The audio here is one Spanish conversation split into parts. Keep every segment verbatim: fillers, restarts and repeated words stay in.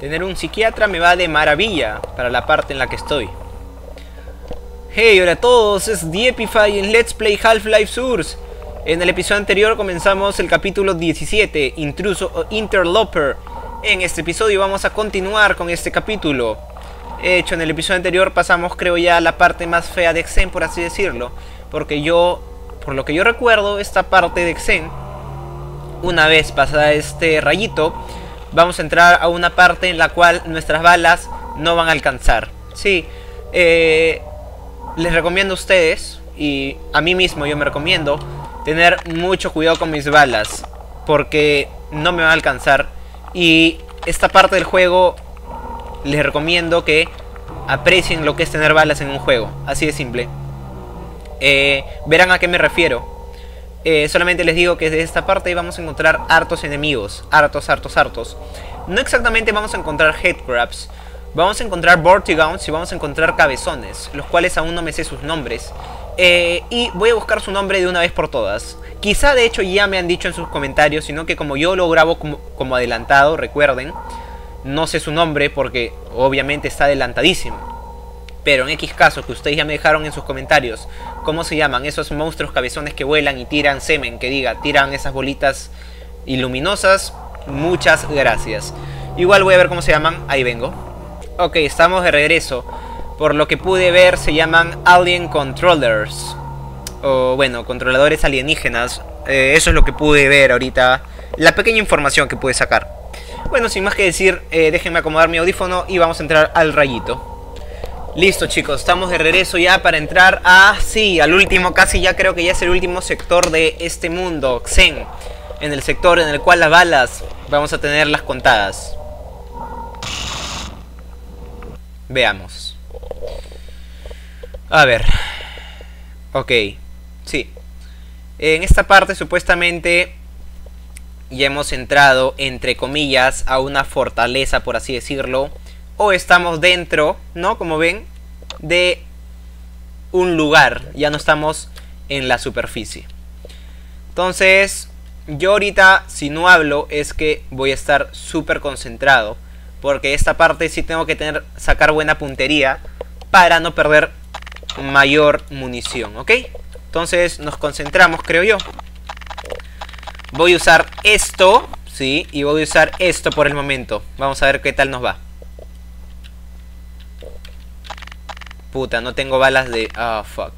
Tener un psiquiatra me va de maravilla para la parte en la que estoy. Hey, hola a todos, es TheEpify en Let's Play Half-Life Source. En el episodio anterior comenzamos el capítulo diecisiete, Intruso o Interloper. En este episodio vamos a continuar con este capítulo. De hecho, en el episodio anterior pasamos, creo ya, la parte más fea de Xen, por así decirlo. Porque yo, por lo que yo recuerdo, esta parte de Xen, una vez pasada este rayito, vamos a entrar a una parte en la cual nuestras balas no van a alcanzar. Sí, eh, les recomiendo a ustedes, y a mí mismo yo me recomiendo, tener mucho cuidado con mis balas, porque no me van a alcanzar. Y esta parte del juego les recomiendo que aprecien lo que es tener balas en un juego, así de simple. eh, Verán a qué me refiero. eh, Solamente les digo que desde esta parte vamos a encontrar hartos enemigos, hartos, hartos, hartos. No exactamente vamos a encontrar headcrabs, vamos a encontrar vortigauns y vamos a encontrar cabezones, los cuales aún no me sé sus nombres. Eh, y voy a buscar su nombre de una vez por todas. Quizá de hecho ya me han dicho en sus comentarios, sino que como yo lo grabo como, como adelantado, recuerden, no sé su nombre porque obviamente está adelantadísimo. Pero en X caso que ustedes ya me dejaron en sus comentarios cómo se llaman esos monstruos cabezones que vuelan y tiran semen, que diga, tiran esas bolitas iluminosas, muchas gracias. Igual voy a ver cómo se llaman, ahí vengo. Ok, estamos de regreso. Por lo que pude ver se llaman Alien Controllers, o bueno, controladores alienígenas. eh, Eso es lo que pude ver ahorita, la pequeña información que pude sacar. Bueno, sin más que decir, eh, déjenme acomodar mi audífono y vamos a entrar al rayito. Listo chicos, estamos de regreso ya para entrar a... sí, al último, casi ya creo que ya es el último sector de este mundo, Xen. En el sector en el cual las balas vamos a tenerlas contadas. Veamos. A ver. Ok. Sí. En esta parte supuestamente ya hemos entrado, entre comillas, a una fortaleza, por así decirlo. O estamos dentro, ¿no? Como ven, de un lugar. Ya no estamos en la superficie. Entonces, yo ahorita, si no hablo, es que voy a estar súper concentrado. Porque esta parte sí tengo que tener, sacar buena puntería para no perder mayor munición, ¿ok? Entonces nos concentramos, creo yo. Voy a usar esto, sí, y voy a usar esto por el momento. Vamos a ver qué tal nos va. Puta, no tengo balas de... ah, oh, fuck.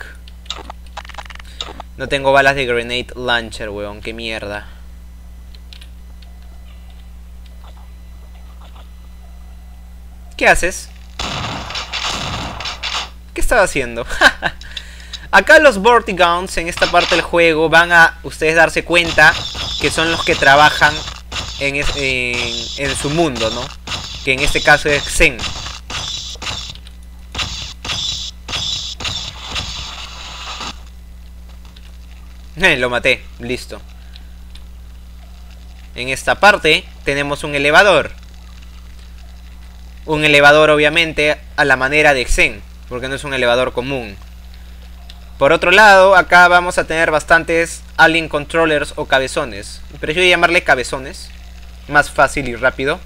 No tengo balas de grenade launcher, weón, qué mierda. ¿Qué haces? ¿Qué estaba haciendo? Acá los vortigauns en esta parte del juego van a ustedes darse cuenta que son los que trabajan en, es, en, en su mundo, ¿no? Que en este caso es Xen. Eh, lo maté, listo. En esta parte tenemos un elevador. Un elevador obviamente a la manera de Xen, porque no es un elevador común. Por otro lado, acá vamos a tener bastantes Alien Controllers o cabezones. Prefiero llamarle cabezones, más fácil y rápido.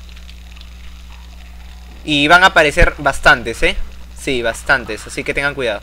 Y van a aparecer bastantes, ¿eh? Sí, bastantes, así que tengan cuidado.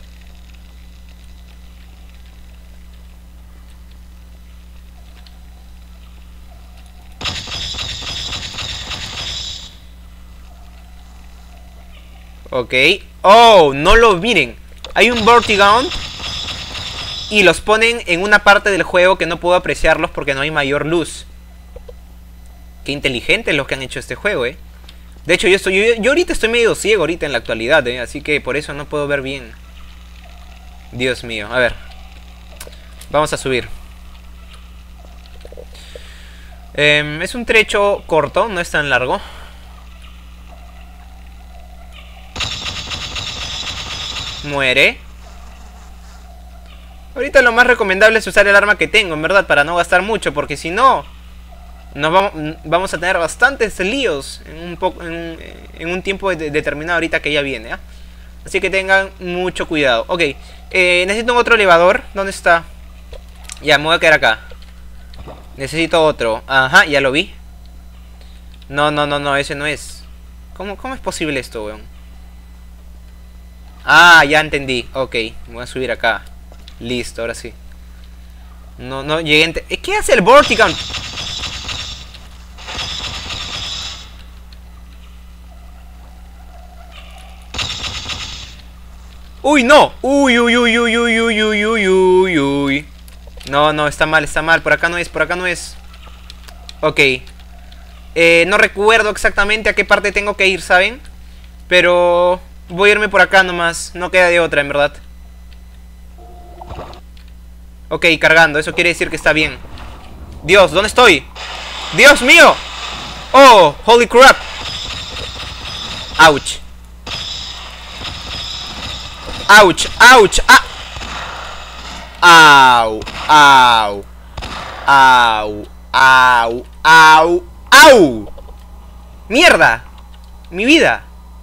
Ok. Oh, no lo miren. Hay un vortigaun y los ponen en una parte del juego que no puedo apreciarlos porque no hay mayor luz. Qué inteligentes los que han hecho este juego, eh. De hecho, yo, estoy, yo, yo ahorita estoy medio ciego ahorita en la actualidad, eh. Así que por eso no puedo ver bien. Dios mío, a ver. Vamos a subir. eh, Es un trecho corto, no es tan largo. Muere. Ahorita lo más recomendable es usar el arma que tengo, en verdad, para no gastar mucho, porque si no, nos vamos, vamos a tener bastantes líos en un, poco, en, en un tiempo de, determinado ahorita que ya viene, ¿eh? Así que tengan mucho cuidado. Ok, eh, necesito otro elevador. ¿Dónde está? Ya, me voy a quedar acá. Necesito otro. Ajá, ya lo vi. No, no, no, no, ese no es. ¿Cómo, cómo es posible esto, weón? Ah, ya entendí. Ok, me voy a subir acá. Listo, ahora sí. No, no llegué a ente- ¿Qué hace el Vortigaun? ¡Uy, no! ¡Uy, uy, uy, uy, uy, uy, uy, uy, uy, uy! No, no, está mal, está mal. Por acá no es, por acá no es. Ok. Eh, no recuerdo exactamente a qué parte tengo que ir, ¿saben? Pero voy a irme por acá nomás. No queda de otra, en verdad. Ok, cargando. Eso quiere decir que está bien. Dios, ¿dónde estoy? ¡Dios mío! ¡Oh! ¡Holy crap! ¡Ouch! ¡Ouch! ¡Ouch! ¡Ah! ¡Au! ¡Au! ¡Au! ¡Au! ¡Au! ¡Au! ¡Mierda! ¡Mi vida!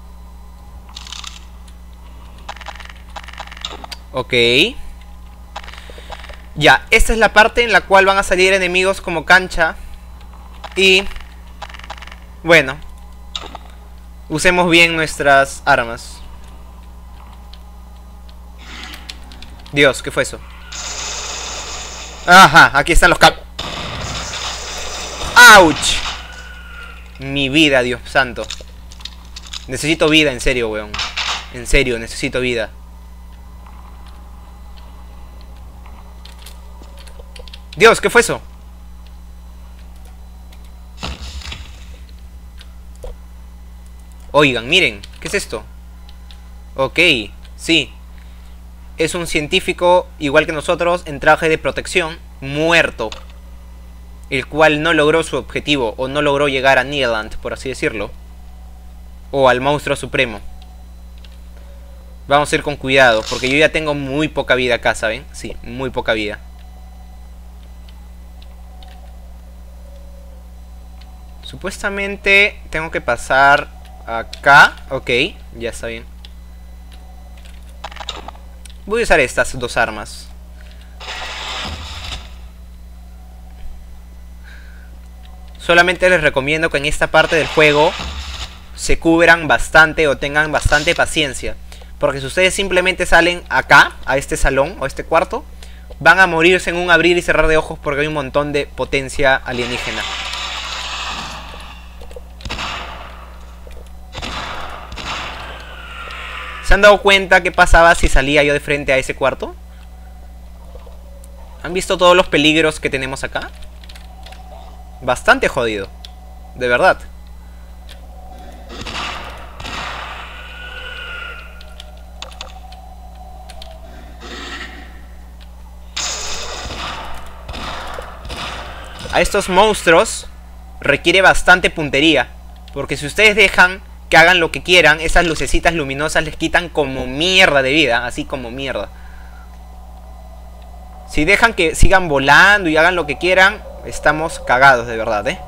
Ok. Ya, esta es la parte en la cual van a salir enemigos como cancha. Y... bueno, usemos bien nuestras armas. Dios, ¿qué fue eso? Ajá, aquí están los cap... ¡Auch! Mi vida, Dios santo. Necesito vida, en serio, weón. En serio, necesito vida. Dios, ¿qué fue eso? Oigan, miren, ¿qué es esto? Ok, sí. Es un científico, igual que nosotros, en traje de protección, muerto. El cual no logró su objetivo, o no logró llegar a Neverland, por así decirlo. O al monstruo supremo. Vamos a ir con cuidado, porque yo ya tengo muy poca vida acá, ¿saben? Sí, muy poca vida. Supuestamente tengo que pasar acá. Ok, ya está bien. Voy a usar estas dos armas. Solamente les recomiendo que en esta parte del juego se cubran bastante o tengan bastante paciencia. Porque si ustedes simplemente salen acá, a este salón o a este cuarto, van a morirse en un abrir y cerrar de ojos porque hay un montón de potencia alienígena. ¿Se han dado cuenta qué pasaba si salía yo de frente a ese cuarto? ¿Han visto todos los peligros que tenemos acá? Bastante jodido. De verdad. A estos monstruos requiere bastante puntería. Porque si ustedes dejan que hagan lo que quieran, esas lucecitas luminosas les quitan como mierda de vida. Así como mierda. Si dejan que sigan volando y hagan lo que quieran, estamos cagados de verdad, ¿eh?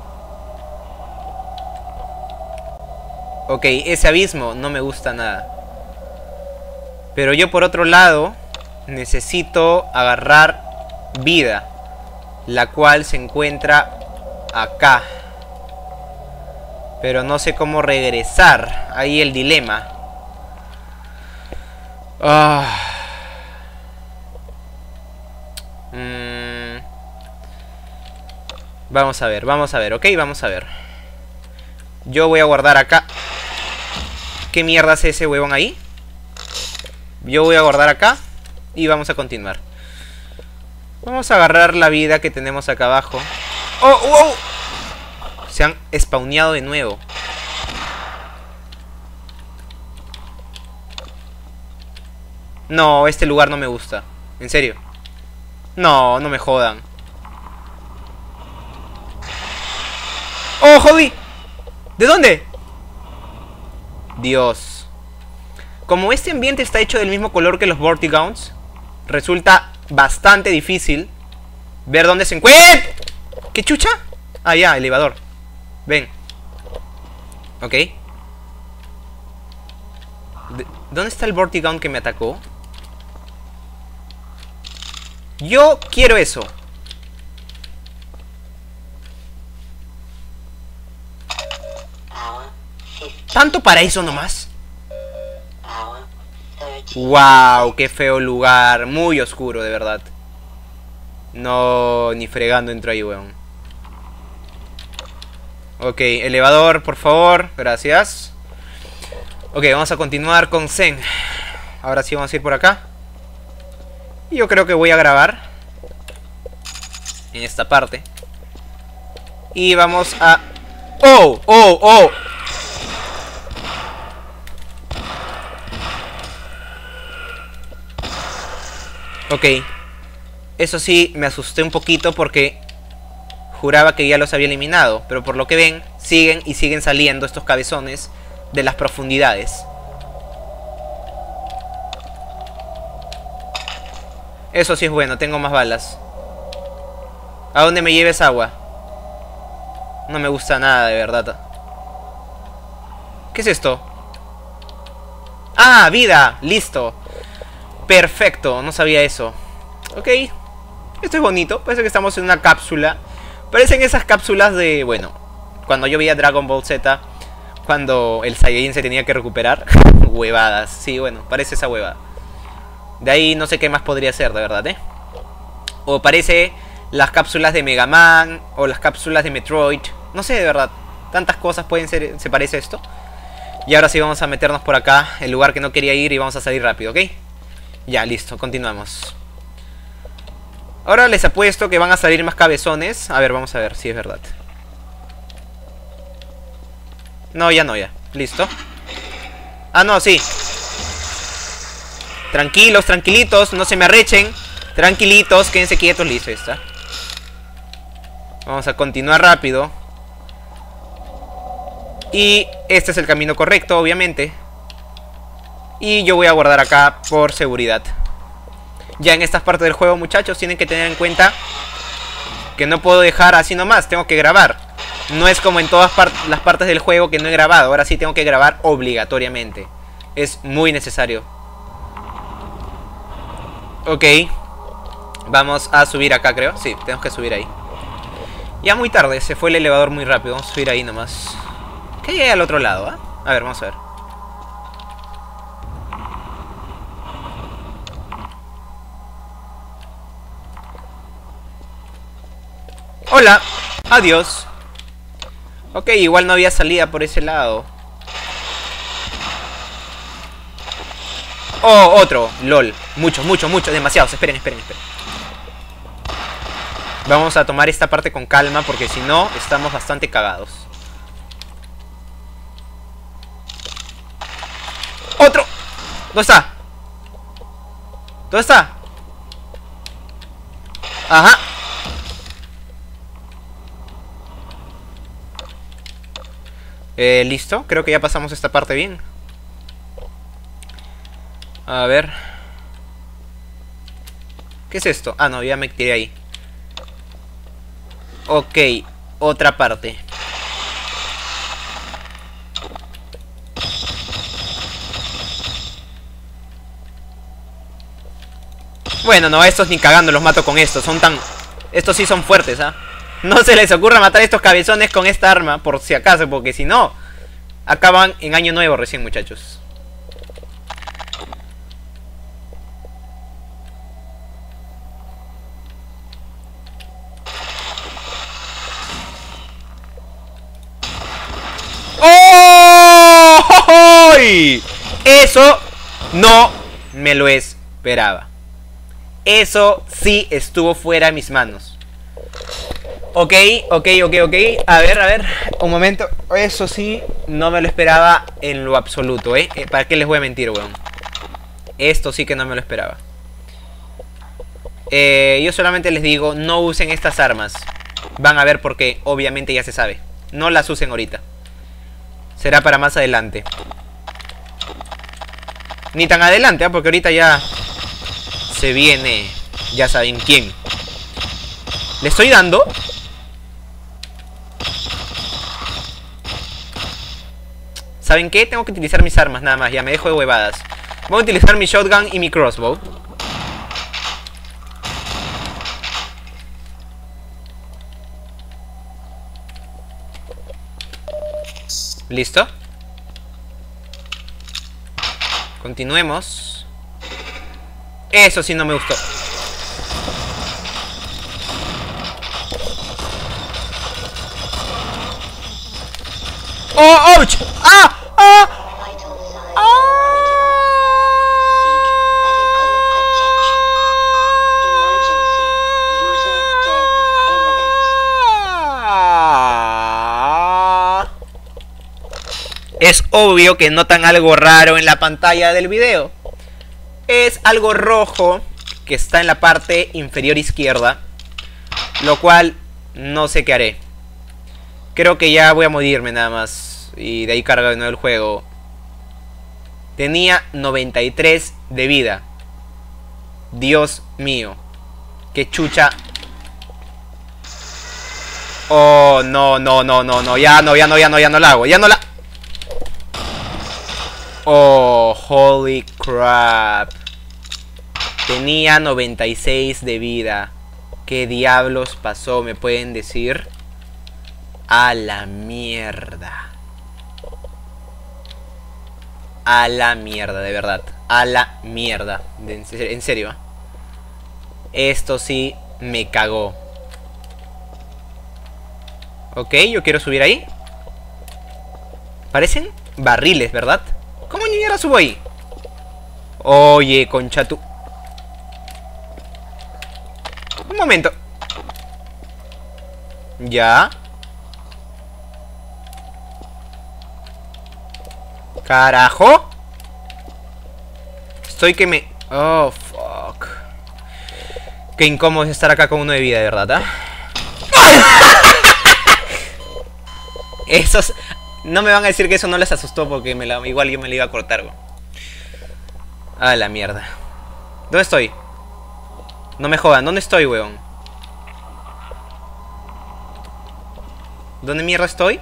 Ok, ese abismo no me gusta nada. Pero yo por otro lado necesito agarrar vida, la cual se encuentra acá. Pero no sé cómo regresar. Ahí el dilema. Ah. Mm. Vamos a ver, vamos a ver, ok, vamos a ver. Yo voy a guardar acá. ¿Qué mierda es ese huevón ahí? Yo voy a guardar acá. Y vamos a continuar. Vamos a agarrar la vida que tenemos acá abajo. ¡Oh, oh! Se han spawneado de nuevo. No, este lugar no me gusta. ¿En serio? No, no me jodan. ¡Oh, jodí! ¿De dónde? Dios. Como este ambiente está hecho del mismo color que los Vortigauns, resulta bastante difícil ver dónde se encuentra. ¿Qué chucha? Ah, ya, elevador. Ven. Ok. ¿De ¿Dónde está el Vortigaun que me atacó? Yo quiero eso. ¿Tanto para eso nomás? Wow, qué feo lugar. Muy oscuro, de verdad. No, ni fregando entro ahí, weón. Ok, elevador, por favor. Gracias. Ok, vamos a continuar con Zen. Ahora sí vamos a ir por acá. Y yo creo que voy a grabar en esta parte. Y vamos a... ¡Oh! ¡Oh! ¡Oh! Ok. Eso sí, me asusté un poquito porque juraba que ya los había eliminado. Pero por lo que ven, siguen y siguen saliendo estos cabezones de las profundidades. Eso sí es bueno, tengo más balas. ¿A dónde me lleves agua? No me gusta nada, de verdad. ¿Qué es esto? ¡Ah! ¡Vida! ¡Listo! Perfecto, no sabía eso. Ok. Esto es bonito, parece que estamos en una cápsula. Parecen esas cápsulas de... Bueno, cuando yo veía Dragon Ball Z, cuando el Saiyajin se tenía que recuperar. Huevadas, sí, bueno, parece esa huevada. De ahí no sé qué más podría ser, de verdad, ¿eh? O parece las cápsulas de Mega Man, o las cápsulas de Metroid. No sé, de verdad, tantas cosas pueden ser, se parece a esto. Y ahora sí vamos a meternos por acá, el lugar que no quería ir, y vamos a salir rápido, ¿ok? Ya, listo, continuamos. Ahora les apuesto que van a salir más cabezones. A ver, vamos a ver si es verdad. No, ya no, ya. Listo. Ah, no, sí. Tranquilos, tranquilitos, no se me arrechen. Tranquilitos, quédense quietos, listo, ahí está. Vamos a continuar rápido. Y este es el camino correcto, obviamente. Y yo voy a guardar acá por seguridad. Ya en estas partes del juego, muchachos, tienen que tener en cuenta que no puedo dejar así nomás, tengo que grabar. No es como en todas par las partes del juego que no he grabado. Ahora sí tengo que grabar obligatoriamente. Es muy necesario. Ok. Vamos a subir acá, creo. Sí, tenemos que subir ahí. Ya muy tarde, se fue el elevador muy rápido. Vamos a subir ahí nomás. ¿Qué hay al otro lado? ¿eh? A ver, vamos a ver. Hola, adiós. Ok, igual no había salida por ese lado. Oh, otro, lol. Muchos, muchos, muchos, demasiados. Esperen, esperen, esperen. Vamos a tomar esta parte con calma porque si no, estamos bastante cagados. ¡Otro! ¿Dónde está? ¿Dónde está? Ajá. Eh, listo, creo que ya pasamos esta parte bien. A ver. ¿Qué es esto? Ah, no, ya me tiré ahí. Ok, otra parte. Bueno, no, estos ni cagando los mato con estos. Son tan... Estos sí son fuertes, ¿ah? ¿eh? No se les ocurra matar a estos cabezones con esta arma, por si acaso, porque si no, acaban en año nuevo recién, muchachos. ¡Oh! Eso no me lo esperaba. Eso sí estuvo fuera de mis manos. Ok, ok, ok, ok. A ver, a ver, un momento. Eso sí, no me lo esperaba en lo absoluto, ¿eh? ¿Para qué les voy a mentir, weón? Esto sí que no me lo esperaba. eh, Yo solamente les digo, no usen estas armas. Van a ver por qué, obviamente ya se sabe. No las usen ahorita. Será para más adelante. Ni tan adelante, ¿eh? Porque ahorita ya se viene, ya saben quién. ¿Le estoy dando? ¿Saben qué? Tengo que utilizar mis armas nada más. Ya me dejo de huevadas. Voy a utilizar mi shotgun y mi crossbow. ¿Listo? Continuemos. Eso sí no me gustó. ¡Oh, ouch! ¡Ah! ¡Ah! Es obvio que notan algo raro en la pantalla del video. Es algo rojo que está en la parte inferior izquierda, lo cual no sé qué haré. Creo que ya voy a morirme nada más y de ahí carga de nuevo el juego. Tenía noventa y tres de vida. Dios mío, qué chucha. Oh, no, no, no, no, no, ya no, ya no, ya no, ya no la hago, ya no la... Oh, holy crap. Tenía noventa y seis de vida. ¿Qué diablos pasó? ¿Me pueden decir? A la mierda. A la mierda, de verdad. A la mierda. En serio. Esto sí me cagó. Ok, yo quiero subir ahí. Parecen barriles, ¿verdad? ¿Cómo ñera subo ahí? Oye, concha tu... Un momento. Ya. Carajo. Estoy que me... Oh, fuck. Qué incómodo es estar acá con uno de vida, de verdad, ¿ah? Esos... No me van a decir que eso no les asustó porque me la... igual yo me la iba a cortar, güey. Ah, la mierda. ¿Dónde estoy? No me jodan, ¿dónde estoy, weón? ¿Dónde mierda estoy?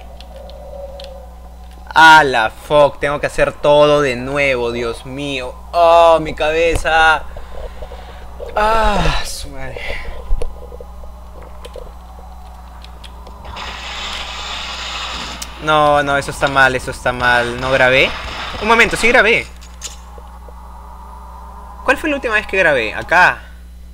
Ah, la fuck, tengo que hacer todo de nuevo, Dios mío. Oh, mi cabeza. Ah, su madre. No, no, eso está mal, eso está mal. ¿No grabé? Un momento, sí grabé. ¿Cuál fue la última vez que grabé? Acá.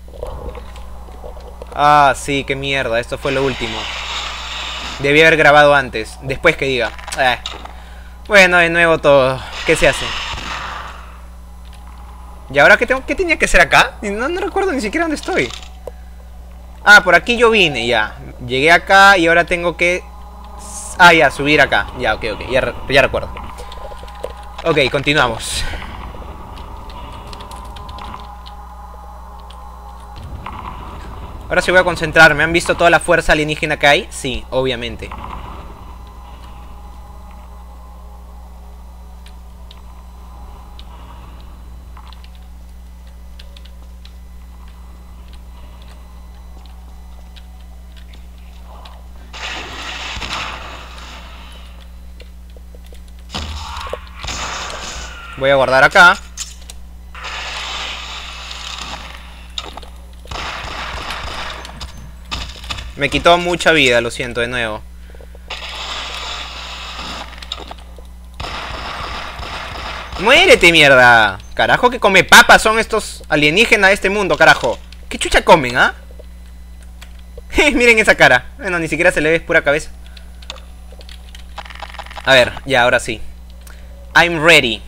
Ah, sí, qué mierda, esto fue lo último. Debí haber grabado antes, después que diga. Eh. Bueno, de nuevo todo. ¿Qué se hace? ¿Y ahora qué tengo? ¿Qué tenía que hacer acá? No, no recuerdo ni siquiera dónde estoy. Ah, por aquí yo vine, ya. Llegué acá y ahora tengo que... Ah, ya, subir acá. Ya, ok, ok, ya, ya recuerdo. Ok, continuamos. Ahora sí voy a concentrarme. ¿Han visto toda la fuerza alienígena que hay? Sí, obviamente. Voy a guardar acá. Me quitó mucha vida, lo siento de nuevo. ¡Muérete, mierda! Carajo, que come papas son estos alienígenas de este mundo, carajo. ¿Qué chucha comen, ah? ¿eh? Miren esa cara. Bueno, ni siquiera se le ve, es pura cabeza. A ver, ya, ahora sí. I'm ready.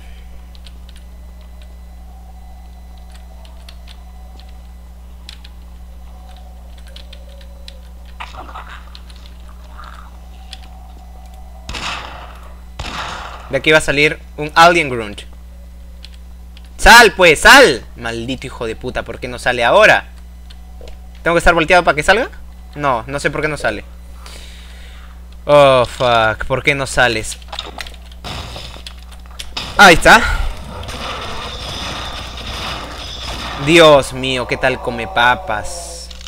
De aquí va a salir un Alien Grunt. ¡Sal, pues! ¡Sal! Maldito hijo de puta, ¿por qué no sale ahora? ¿Tengo que estar volteado para que salga? No, no sé por qué no sale. Oh, fuck. ¿Por qué no sales? Ahí está. Dios mío, ¿qué tal come papas?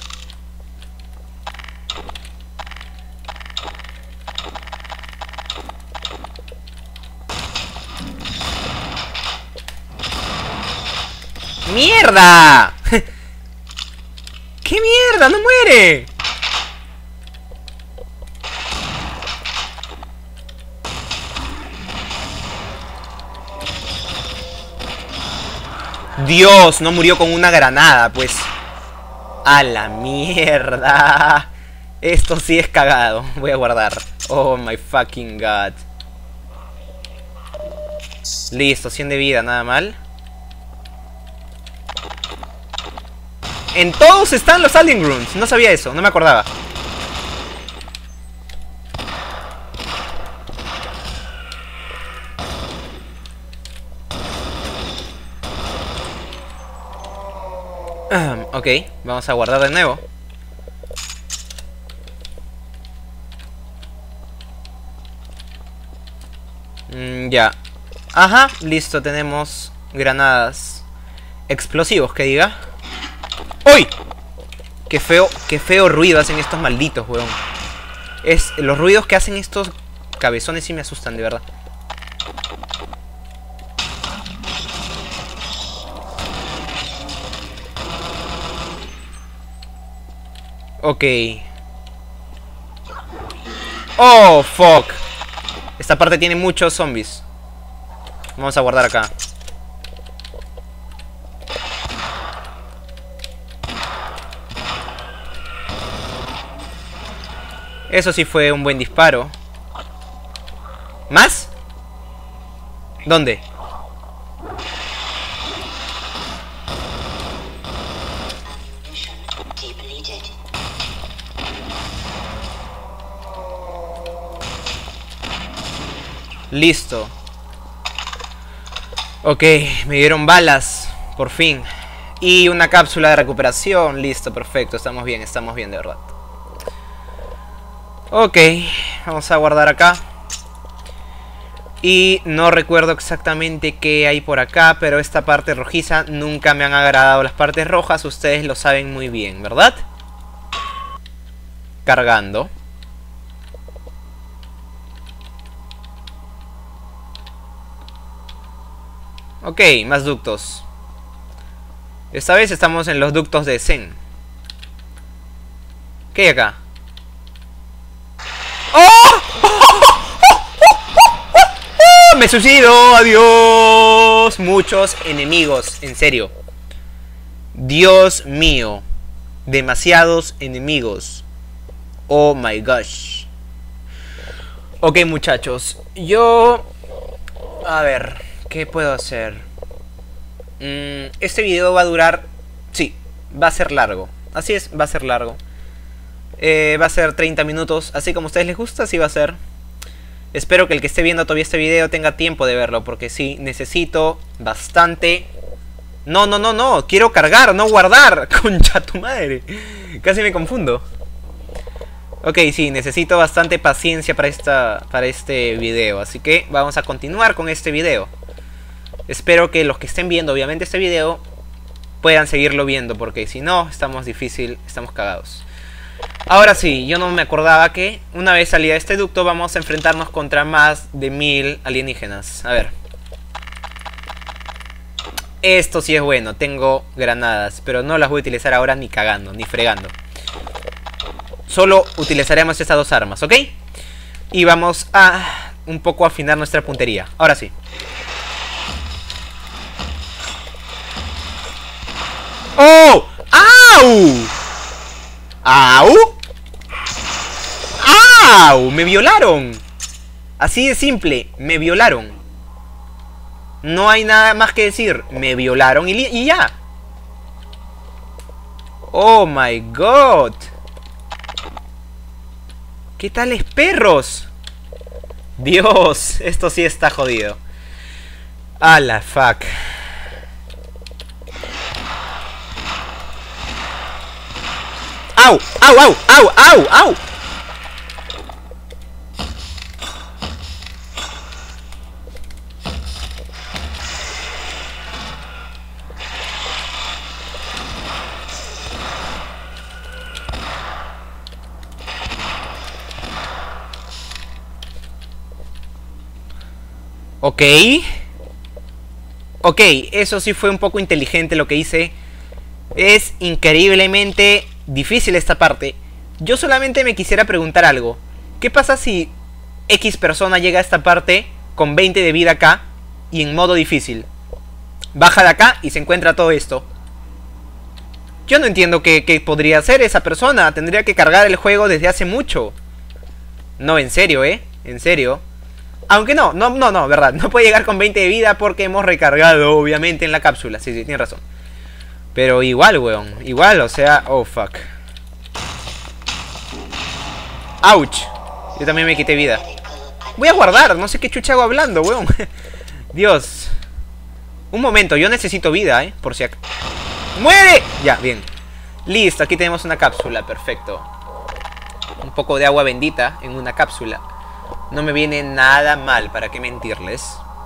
¡Mierda! ¡Qué mierda! ¡No muere! Dios, no murió con una granada, pues. A la mierda. Esto sí es cagado. Voy a guardar. Oh my fucking god. Listo, cien de vida, nada mal. En todos están los Alien Grunts. No sabía eso, no me acordaba. Um, ok, vamos a guardar de nuevo. Mm, ya. Ajá, listo, tenemos granadas. Explosivos, que diga. ¡Uy! Qué feo, qué feo ruido hacen estos malditos, weón. Es, los ruidos que hacen estos cabezones sí me asustan, de verdad. Ok. Oh, fuck. Esta parte tiene muchos zombies. Vamos a guardar acá. Eso sí fue un buen disparo. ¿Más? ¿Dónde? Listo. Ok, me dieron balas. Por fin. Y una cápsula de recuperación. Listo, perfecto. Estamos bien, estamos bien, de verdad. Ok, vamos a guardar acá. Y no recuerdo exactamente qué hay por acá, pero esta parte rojiza nunca me han agradado las partes rojas. Ustedes lo saben muy bien, ¿verdad? Cargando. Ok, más ductos. Esta vez estamos en los ductos de Zen. ¿Qué hay acá? ¡Oh! ¡Me suicido! ¡Adiós! Muchos enemigos, en serio. Dios mío. Demasiados enemigos. Oh my gosh. Ok, muchachos. Yo... A ver... ¿Qué puedo hacer? Mm, este video va a durar... Sí, va a ser largo. Así es, va a ser largo. Eh, va a ser treinta minutos. Así como a ustedes les gusta, así va a ser. Espero que el que esté viendo todavía este video tenga tiempo de verlo. Porque sí, necesito bastante... No, no, no, no. Quiero cargar, no guardar. Concha tu madre. Casi me confundo. Ok, sí, necesito bastante paciencia para, esta, para este video. Así que vamos a continuar con este video. Espero que los que estén viendo, obviamente, este video puedan seguirlo viendo, porque si no, estamos difícil, estamos cagados. Ahora sí, yo no me acordaba que una vez salida de este ducto vamos a enfrentarnos contra más de mil alienígenas. A ver. Esto sí es bueno, tengo granadas, pero no las voy a utilizar ahora ni cagando, ni fregando. Solo utilizaremos estas dos armas, ¿ok? Y vamos a un poco afinar nuestra puntería. Ahora sí. ¡Oh! ¡Au! ¡Au! ¡Au! ¡Me violaron! Así de simple, me violaron. No hay nada más que decir. Me violaron y, y ya. ¡Oh my god! ¿Qué tales perros? Dios, esto sí está jodido. A la fuck. ¡Au! ¡Au! ¡Au! ¡Au! ¡Au! ¡Au! Ok. Ok, eso sí fue un poco inteligente lo que hice. Es increíblemente difícil esta parte. Yo solamente me quisiera preguntar algo. ¿Qué pasa si X persona llega a esta parte con veinte de vida acá y en modo difícil? Baja de acá y se encuentra todo esto. Yo no entiendo qué, qué podría hacer esa persona. Tendría que cargar el juego desde hace mucho. No, en serio, ¿eh? En serio. Aunque no, no, no, no, verdad. No puede llegar con veinte de vida porque hemos recargado, obviamente, en la cápsula. Sí, sí, tiene razón. Pero igual, weón. Igual, o sea... Oh, fuck. Ouch. Yo también me quité vida. Voy a guardar. No sé qué chucha hago hablando, weón. Dios. Un momento. Yo necesito vida, ¿eh? Por si acaso. ¡Muere! Ya, bien. Listo, aquí tenemos una cápsula. Perfecto. Un poco de agua bendita en una cápsula. No me viene nada mal, para qué mentirles.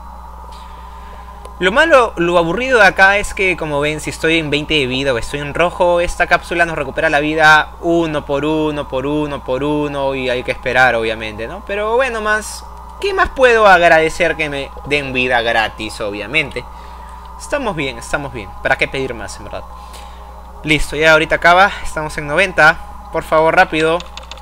Lo malo, lo aburrido de acá es que, como ven, si estoy en veinte de vida o estoy en rojo, esta cápsula nos recupera la vida uno por uno, por uno, por uno, y hay que esperar, obviamente, ¿no? Pero bueno, más... ¿Qué más puedo agradecer que me den vida gratis, obviamente? Estamos bien, estamos bien. ¿Para qué pedir más, en verdad? Listo, ya ahorita acaba. Estamos en noventa. Por favor, rápido.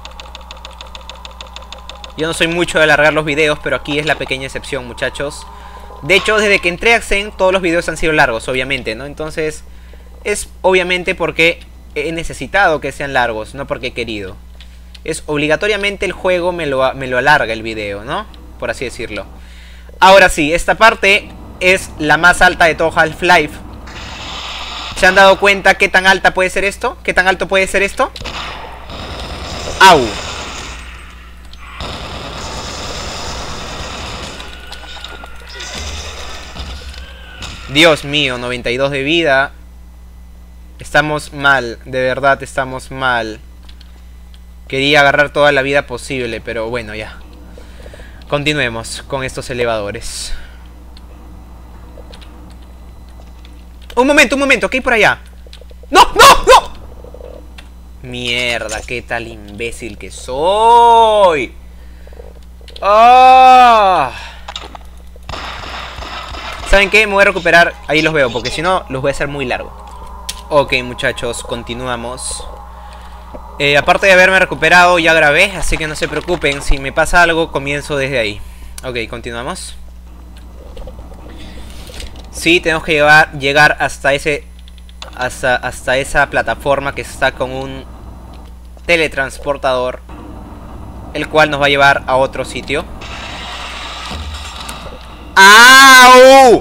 Yo no soy mucho de alargar los videos, pero aquí es la pequeña excepción, muchachos. De hecho, desde que entré a Xen, todos los videos han sido largos, obviamente, ¿no? Entonces, es obviamente porque he necesitado que sean largos, no porque he querido. Es obligatoriamente el juego me lo, me lo alarga el video, ¿no? Por así decirlo. Ahora sí, esta parte es la más alta de todo Half-Life. ¿Se han dado cuenta qué tan alta puede ser esto? ¿Qué tan alto puede ser esto? ¡Au! Dios mío, noventa y dos de vida. Estamos mal, de verdad estamos mal. Quería agarrar toda la vida posible, pero bueno, ya. Continuemos con estos elevadores. Un momento, un momento, ¿qué hay por allá? ¡No, no, no! Mierda, qué tal imbécil que soy. ¡Ah! ¿Saben qué? Me voy a recuperar. Ahí los veo, porque si no, los voy a hacer muy largo. Ok, muchachos, continuamos. Eh, aparte de haberme recuperado, ya grabé, así que no se preocupen. Si me pasa algo, comienzo desde ahí. Ok, continuamos. Sí, tenemos que llevar, llegar hasta ese... Hasta, hasta esa plataforma que está con un teletransportador, el cual nos va a llevar a otro sitio. ¡Au!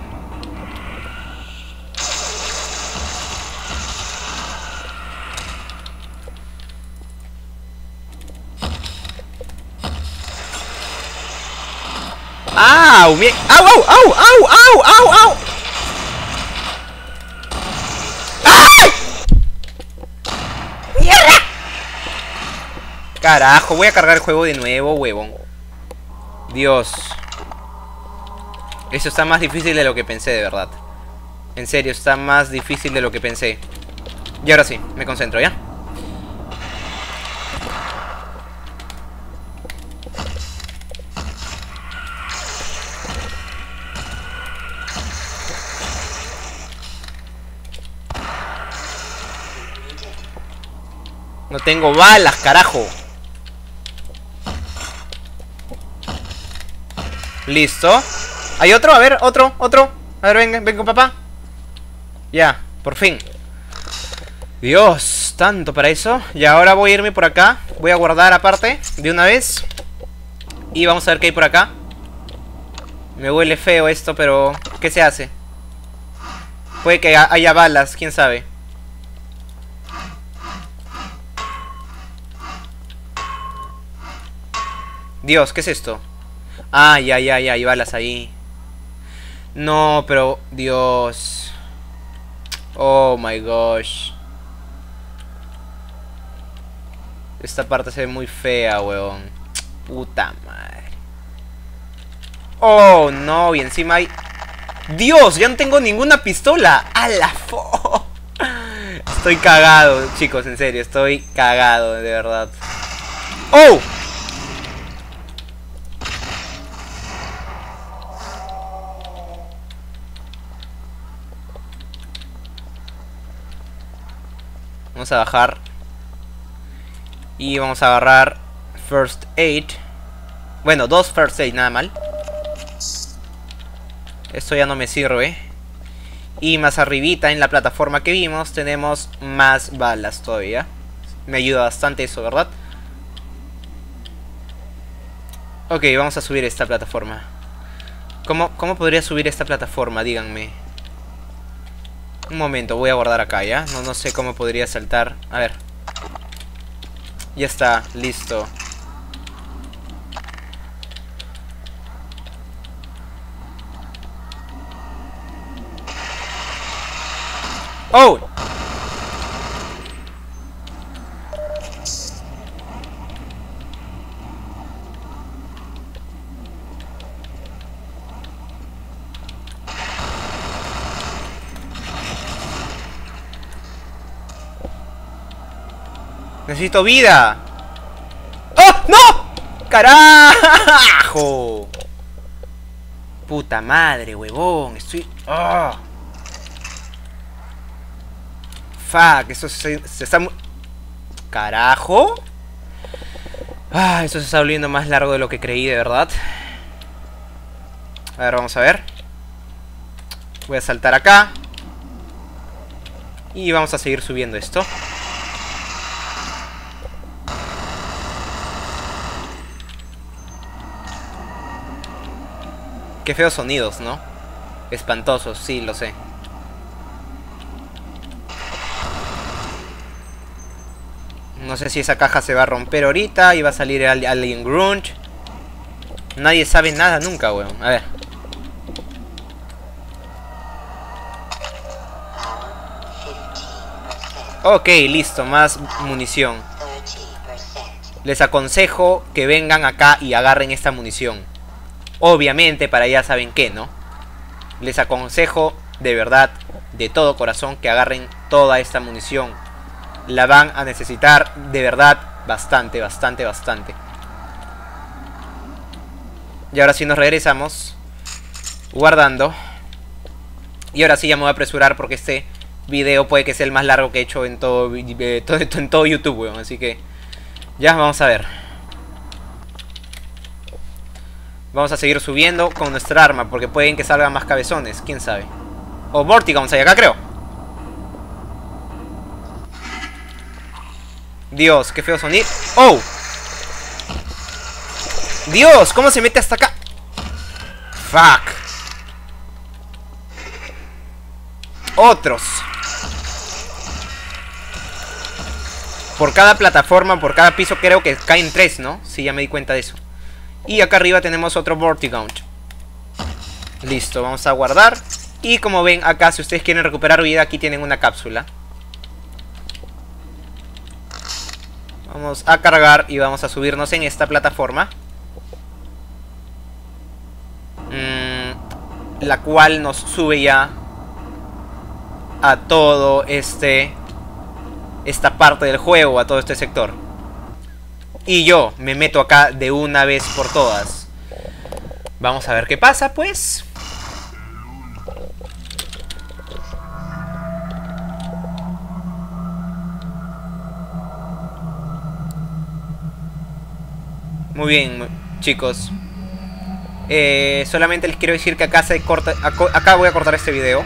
¡Au! ¡Au! ¡Au! ¡Au! ¡Au! ¡Au! ¡Au! ¡Au! ¡Ay! ¡Mierda! Carajo, voy a cargar el juego de nuevo, huevón. Dios. Eso está más difícil de lo que pensé, de verdad. En serio, está más difícil de lo que pensé. Y ahora sí, me concentro, ¿ya? No tengo balas, carajo. Listo. ¿Hay otro? A ver, otro, otro. A ver, venga, venga, papá. Ya, por fin. Dios, tanto para eso. Y ahora voy a irme por acá. Voy a guardar aparte, de una vez. Y vamos a ver qué hay por acá. Me huele feo esto, pero... ¿qué se hace? Puede que haya balas, quién sabe. Dios, ¿qué es esto? Ay, ay, ay, hay balas ahí. No, pero... Dios. Oh my gosh. Esta parte se ve muy fea, weón. Puta madre. Oh, no, y encima hay... Dios, ya no tengo ninguna pistola. A la fo. Estoy cagado, chicos, en serio. Estoy cagado, de verdad. ¡Oh! Vamos a bajar. Y vamos a agarrar First Aid. Bueno, dos First Aid, nada mal. Esto ya no me sirve. Y más arribita en la plataforma que vimos tenemos más balas todavía. Me ayuda bastante eso, ¿verdad? Ok, vamos a subir esta plataforma. ¿Cómo, cómo podría subir esta plataforma? Díganme. Un momento, voy a guardar acá, ¿ya? No, no sé cómo podría saltar. A ver. Ya está, listo. ¡Oh! Necesito vida. ¡Oh! ¡No! ¡Carajo! Puta madre, huevón. Estoy... ¡Oh! Fuck, eso se, se está... ¿Carajo? Ah, eso se está volviendo más largo de lo que creí, de verdad. A ver, vamos a ver. Voy a saltar acá. Y vamos a seguir subiendo esto. Qué feos sonidos, ¿no? Espantosos, sí, lo sé. No sé si esa caja se va a romper ahorita y va a salir el Alien Grunge. Nadie sabe nada nunca, weón. A ver. Ok, listo, más munición. Les aconsejo que vengan acá y agarren esta munición. Obviamente para ya saben qué, ¿no? Les aconsejo de verdad, de todo corazón, que agarren toda esta munición. La van a necesitar de verdad bastante, bastante, bastante. Y ahora sí nos regresamos. Guardando. Y ahora sí ya me voy a apresurar porque este video puede que sea el más largo que he hecho en todo, eh, todo, en todo YouTube, weón. Así que ya vamos a ver. Vamos a seguir subiendo con nuestra arma porque pueden que salgan más cabezones, quién sabe. O Vortigons hay acá, creo. Dios, qué feo sonido. ¡Oh! Dios, ¿cómo se mete hasta acá? Fuck. Otros. Por cada plataforma, por cada piso creo que caen tres, ¿no? Sí, ya me di cuenta de eso. Y acá arriba tenemos otro Vortigaunt. Listo, vamos a guardar. Y como ven acá, si ustedes quieren recuperar vida, aquí tienen una cápsula. Vamos a cargar y vamos a subirnos en esta plataforma. Mmm, la cual nos sube ya a todo este... esta parte del juego, a todo este sector. Y yo me meto acá de una vez por todas. Vamos a ver qué pasa, pues. Muy bien, chicos. Eh, solamente les quiero decir que acá se corta. Acá voy a cortar este video.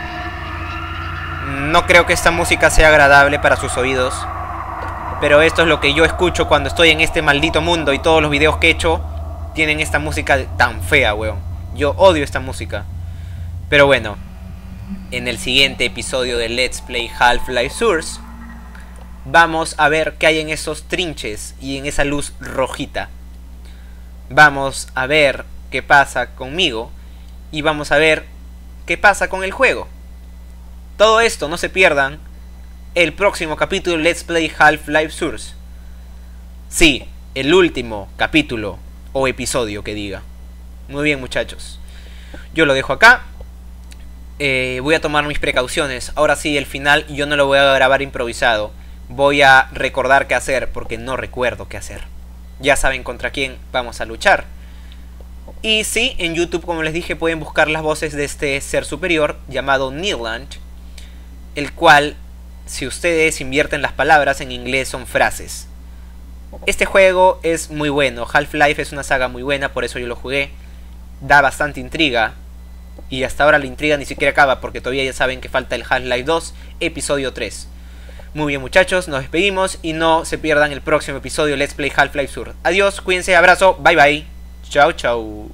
No creo que esta música sea agradable para sus oídos. Pero esto es lo que yo escucho cuando estoy en este maldito mundo. Y todos los videos que he hecho tienen esta música tan fea, weón. Yo odio esta música. Pero bueno, en el siguiente episodio de Let's Play Half-Life Source vamos a ver qué hay en esos trinches y en esa luz rojita. Vamos a ver qué pasa conmigo y vamos a ver qué pasa con el juego. Todo esto, no se pierdan el próximo capítulo de Let's Play Half-Life Source. Sí, el último capítulo o episodio que diga. Muy bien, muchachos. Yo lo dejo acá. Eh, voy a tomar mis precauciones. Ahora sí, el final yo no lo voy a grabar improvisado. Voy a recordar qué hacer porque no recuerdo qué hacer. Ya saben contra quién vamos a luchar. Y sí, en YouTube, como les dije, pueden buscar las voces de este ser superior llamado Neiland, el cual, si ustedes invierten las palabras en inglés, son frases. Este juego es muy bueno. Half-Life es una saga muy buena, por eso yo lo jugué. Da bastante intriga. Y hasta ahora la intriga ni siquiera acaba, porque todavía ya saben que falta el Half-Life dos episodio tres. Muy bien muchachos, nos despedimos y no se pierdan el próximo episodio Let's Play Half-Life Sur. Adiós, cuídense, abrazo, bye bye. Chao, chao.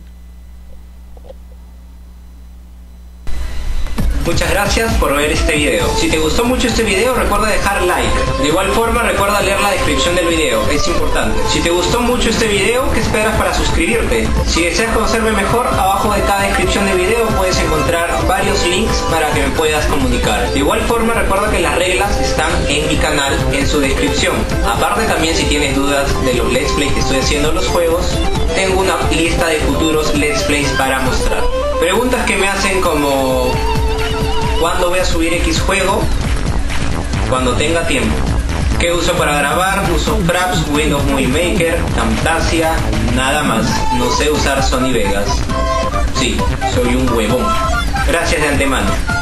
Muchas gracias por ver este video. Si te gustó mucho este video, recuerda dejar like. De igual forma, recuerda leer la descripción del video, es importante. Si te gustó mucho este video, ¿qué esperas para suscribirte? Si deseas conocerme mejor, abajo de cada descripción del video puedes encontrar varios links para que me puedas comunicar. De igual forma, recuerda que las reglas están en mi canal, en su descripción. Aparte, también si tienes dudas de los Let's Play que estoy haciendo en los juegos, tengo una lista de futuros Let's Plays para mostrar. Preguntas que me hacen como... ¿cuándo voy a subir X juego? Cuando tenga tiempo. ¿Qué uso para grabar? Uso Fraps, Windows Movie Maker, Camtasia, nada más. No sé usar Sony Vegas. Sí, soy un huevón. Gracias de antemano.